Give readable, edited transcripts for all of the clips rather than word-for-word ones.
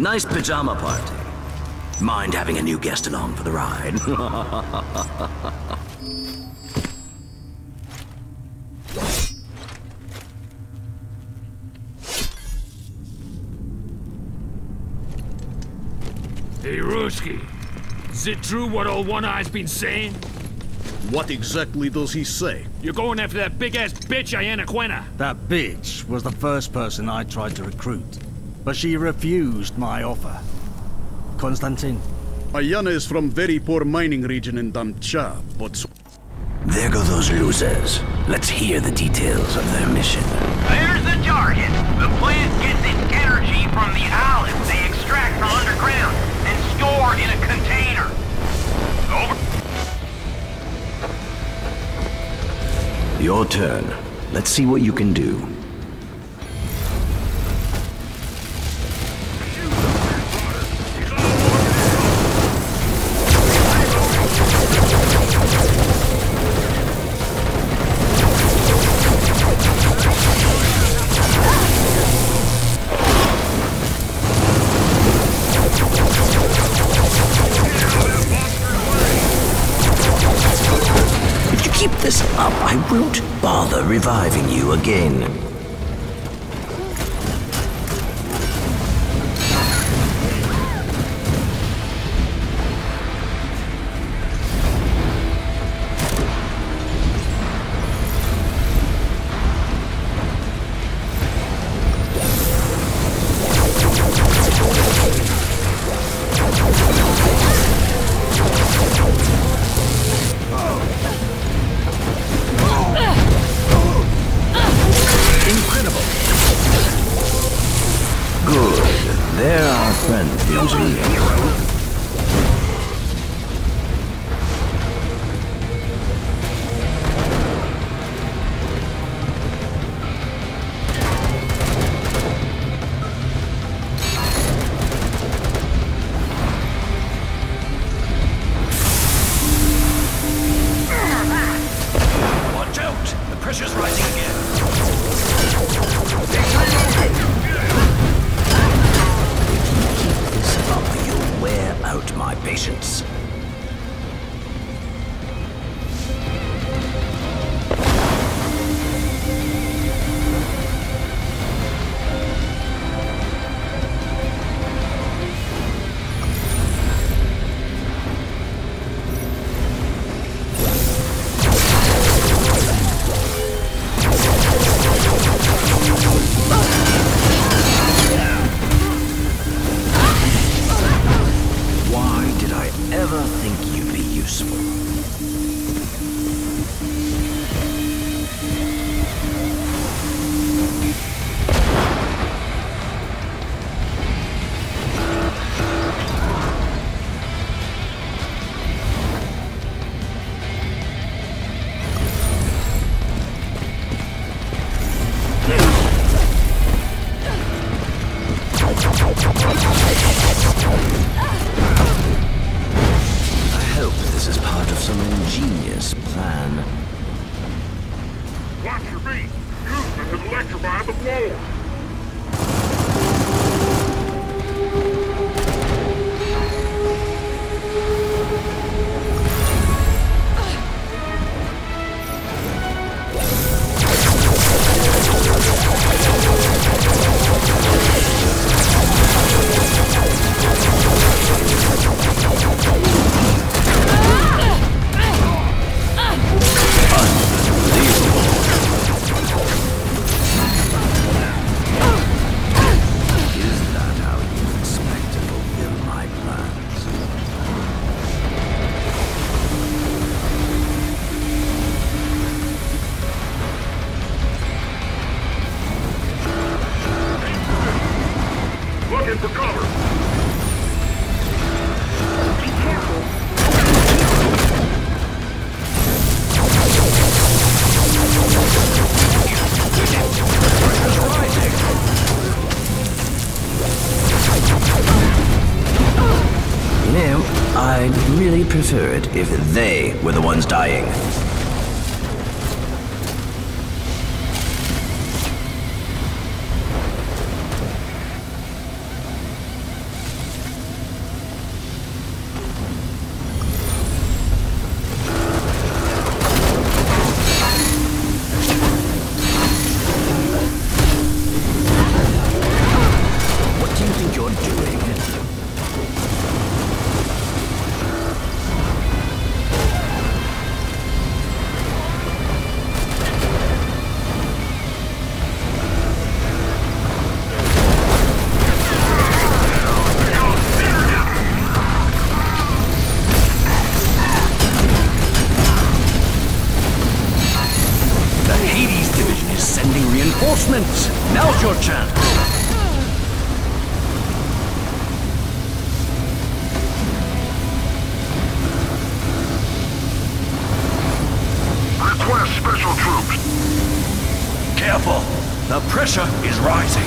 Nice pajama party. Mind having a new guest along for the ride? Hey, Ruski. Is it true what old One Eye's been saying? What exactly does he say? You're going after that big-ass bitch, Ayana Quena. That bitch was the first person I tried to recruit, but she refused my offer. Konstantin? Ayana is from very poor mining region in Damcha, but... There go those losers. Let's hear the details of their mission. There's the target. The plant gets its energy from the olives they extract from underground and store in a container. Over. Your turn. Let's see what you can do. Keep this up, I won't bother reviving you again. They're our friends, the engineer. Watch out! The pressure's rising again. Wear out my patience. Ever think you'd be useful? This is part of some ingenious plan. Watch your feet! Houston has electrified the floor! Looking for cover! Be careful! You know, I'd really prefer it if they were the ones dying. Reinforcements! Now's your chance! Request special troops. Careful! The pressure is rising!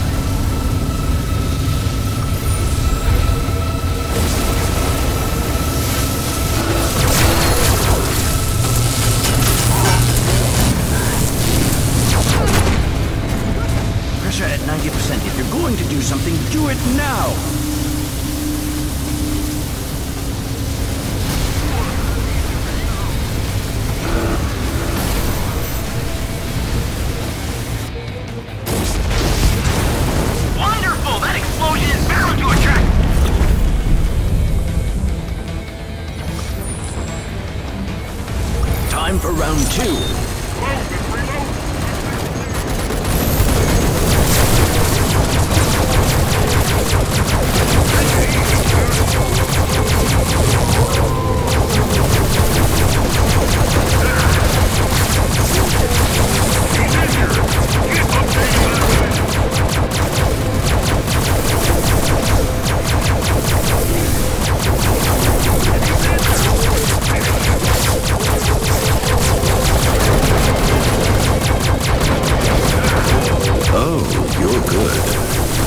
Pressure at 90%. If you're going to do something, do it now! Wonderful! That explosion is bound to attract... Time for round 2. Load and reload. Oh, you're good.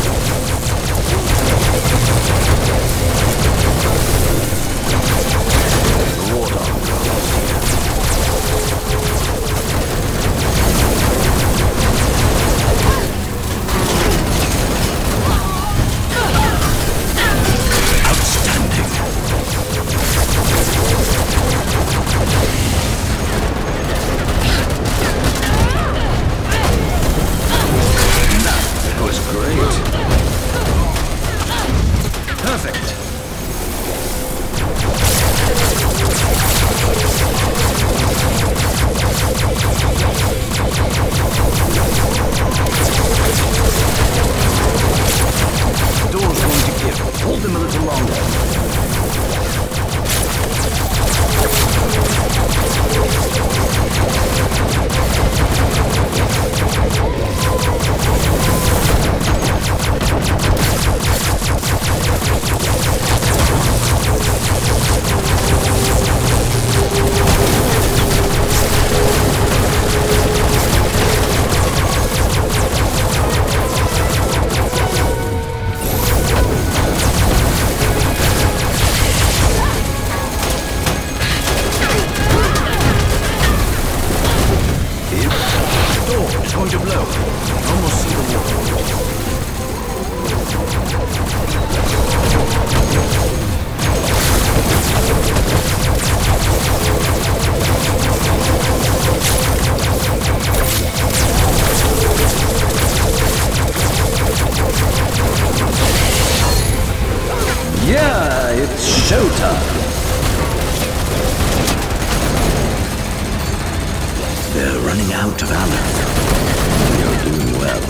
showtime. They're running out of ammo. You're doing well.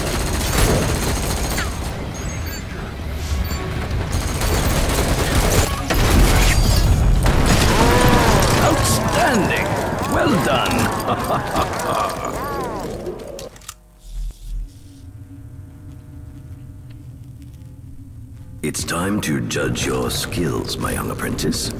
Outstanding! Well done! It's time to judge your skills, my young apprentice.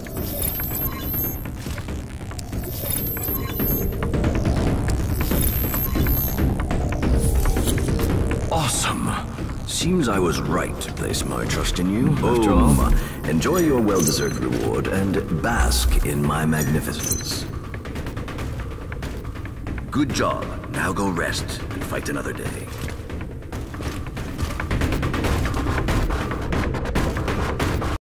Awesome. Seems I was right to place my trust in you. After all, enjoy your well-deserved reward and bask in my magnificence. Good job. Now go rest and fight another day.